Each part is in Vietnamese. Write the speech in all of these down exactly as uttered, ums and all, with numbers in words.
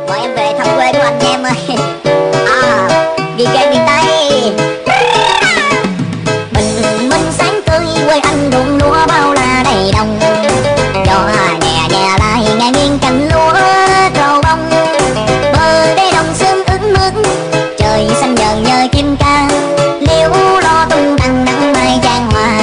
Mời em về thăm quê của anh nha em ơi. À, ghi ghê miền Tây. Bình minh sáng tươi quê anh ruộng lúa bao la đầy đồng. Gió nhẹ nhẹ lại nghe nghiêng cành lúa trổ bông. Bờ đê đồng sương ướt mướt, trời xanh nhờ nhờ chim ca. Liễu lo tung tăng nắng mai chan hòa.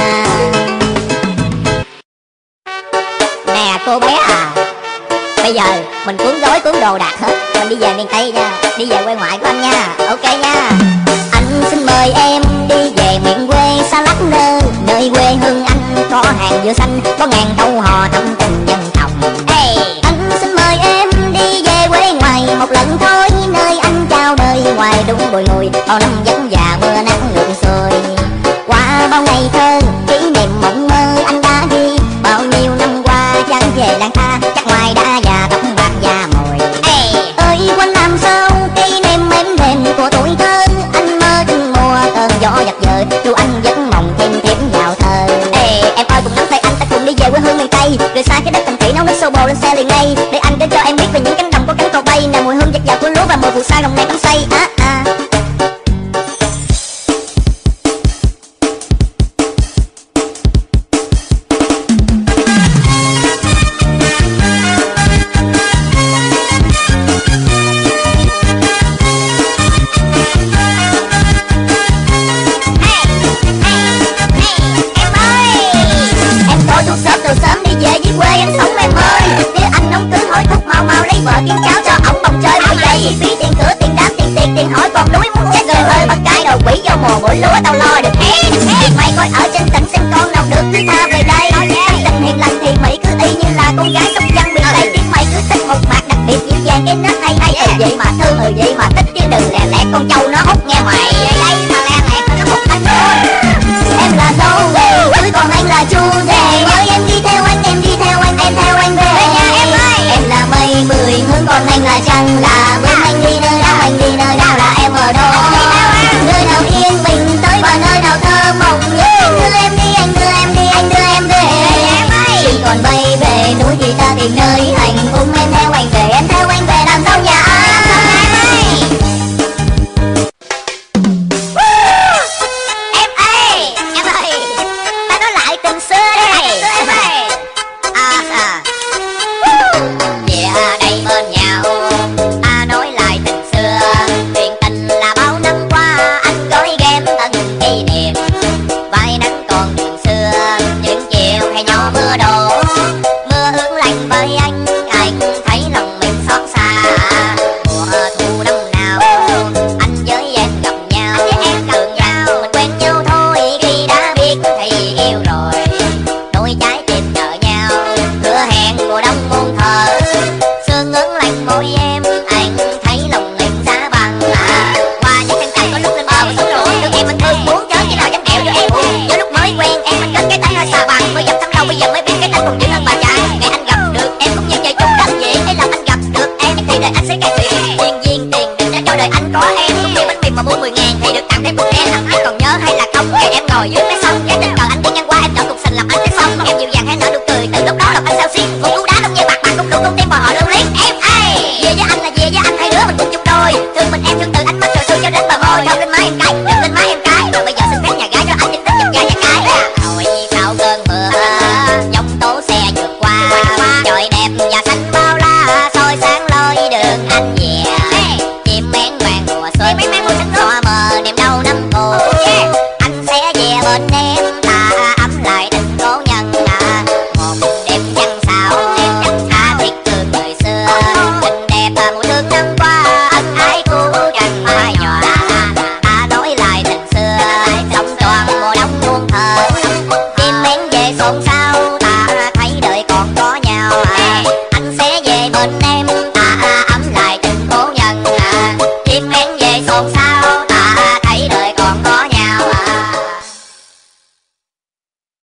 Nè cô bé à, bây giờ mình cuốn gói cuốn đồ đạc hết, mình đi về miền Tây nha, đi về quê ngoại của anh nha, ok nha. Anh xin mời em đi về miền quê xa lắc nơ, nơi quê hương anh có hàng dừa xanh, có ngàn câu hò thắm tình dân tộc. Hey, anh xin mời em đi về quê ngoài một lần thôi, nơi anh chào đời ngoài đúng bồi hồi, bao năm vất vả mưa nắng ngược xuôi. Qua bao ngày thơ kỷ niệm mộng mơ anh đã ghi, bao nhiêu năm qua chẳng về làng ta, chắc ngoài đã già tóc bạc da mồi. Hey, ơi quanh làm sao kỷ niệm êm đềm của tuổi thơ, anh mơ từng mùa cơn gió giật vời, dù anh vẫn mộng thêm thêm vào thơ. Hey, em ơi cùng nắm tay anh ta cùng đi về quê hương miền Tây, rời xa cái đất thành thị nấu nước xô bồ lên xe liền ngay, để anh kể cho em biết về những cánh đồng có cánh cò bay, nè mùi hương dạt dào của lúa và mùi phù sa đồng này tắm say. À, à. Vợ kiếm cháu cho ổng bồng chơi bời dây, chi phí tiền cửa tiền đám tiền tiệc tiền hỏi còn núi muốn chết rồi ơi bắt cái đầu quỷ vô mùa bụi lúa tao lo được hết. Mày coi ở trên tỉnh xem con nào được cứ tha về đây, tình hiền lành thì Mỹ cứ y như là con gái sóc trăng miền Tây, tiếng mày cứ thích một mặt đặc biệt dịu dàng cái nết hay hay, ừ vậy mà thương ừ vậy mà thích chứ đừng lẹ lẹ con trâu nó hút nghe mày. Đây mà lẹ lẹ nó hút anh thôi. Em là dâu chứ còn anh là chu rể, ơi em đi theo anh em đi theo anh em theo anh về nhà em ơi. Em là mây mười hướng còn anh là trăng là bướm.